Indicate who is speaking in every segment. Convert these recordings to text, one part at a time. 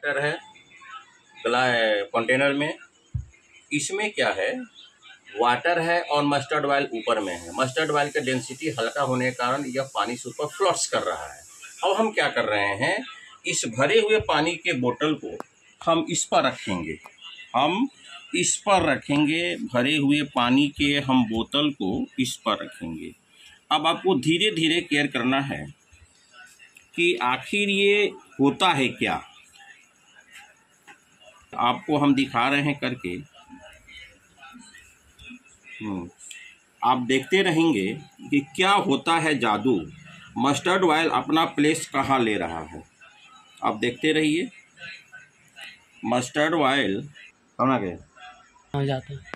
Speaker 1: Water है container में। इसमें क्या है, वाटर है और मस्टर्ड ऑयल ऊपर में है। मस्टर्ड ऑयल का डेंसिटी हल्का होने के कारण यह पानी से ऊपर फ्लोट्स कर रहा है। अब हम क्या कर रहे हैं, इस भरे हुए पानी के बोतल को हम इस पर रखेंगे। हम इस पर रखेंगे, भरे हुए पानी के हम बोतल को इस पर रखेंगे। अब आपको धीरे धीरे केयर करना है कि आखिर ये होता है क्या। आपको हम दिखा रहे हैं करके, आप देखते रहेंगे कि क्या होता है जादू। मस्टर्ड ऑयल अपना प्लेस कहाँ ले रहा है, आप देखते रहिए। मस्टर्ड ऑयल कहाँ गया,
Speaker 2: कहाँ जाता है।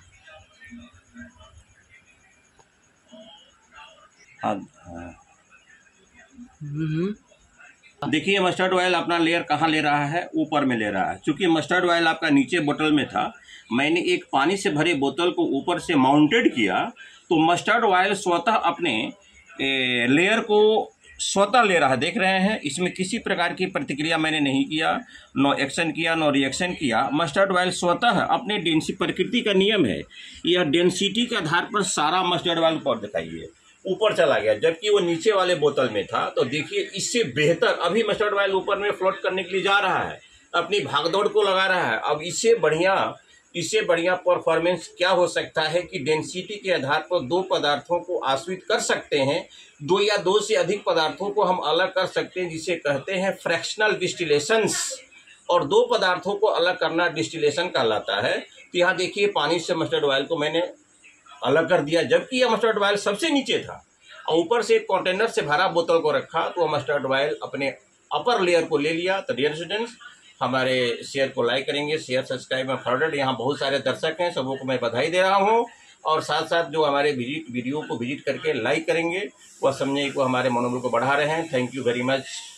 Speaker 1: देखिए मस्टर्ड ऑयल अपना लेयर कहाँ ले रहा है, ऊपर में ले रहा है। क्योंकि मस्टर्ड ऑयल आपका नीचे बोतल में था, मैंने एक पानी से भरे बोतल को ऊपर से माउंटेड किया, तो मस्टर्ड ऑयल स्वतः अपने लेयर को स्वतः ले रहा है। देख रहे हैं, इसमें किसी प्रकार की प्रतिक्रिया मैंने नहीं किया, नो एक्शन किया, नो रिएक्शन किया। मस्टर्ड ऑयल स्वतः अपने डेंसिटी, प्रकृति का नियम है, यह डेंसिटी के आधार पर सारा मस्टर्ड ऑयल ऊपर दिखाइए ऊपर चला गया, जबकि वो नीचे वाले बोतल में था। तो देखिए इससे बेहतर अभी मस्टर्ड ऑयल ऊपर में फ्लोट करने के लिए जा रहा है, अपनी भागदौड़ को लगा रहा है। अब इससे बढ़िया परफॉर्मेंस क्या हो सकता है कि डेंसिटी के आधार पर दो पदार्थों को आश्रित कर सकते हैं, दो या दो से अधिक पदार्थों को हम अलग कर सकते हैं, जिसे कहते हैं फ्रैक्शनल डिस्टिलेशंस। और दो पदार्थों को अलग करना डिस्टिलेशन कहलाता है। तो यहाँ देखिए पानी से मस्टर्ड ऑयल को मैंने अलग कर दिया, जबकि यह मस्टर्ड ऑयल सबसे नीचे था और ऊपर से एक कंटेनर से भरा बोतल को रखा, तो मस्टर्ड ऑयल अपने अपर लेयर को ले लिया। तो डियर स्टूडेंट्स, हमारे शेयर को लाइक करेंगे, शेयर सब्सक्राइब में फॉरवर्ड। यहाँ बहुत सारे दर्शक हैं, सबों को मैं बधाई दे रहा हूँ। और साथ साथ जो हमारे वीडियो को विजिट करके लाइक करेंगे, वह समझे को हमारे मनोबल को बढ़ा रहे हैं। Thank you very much.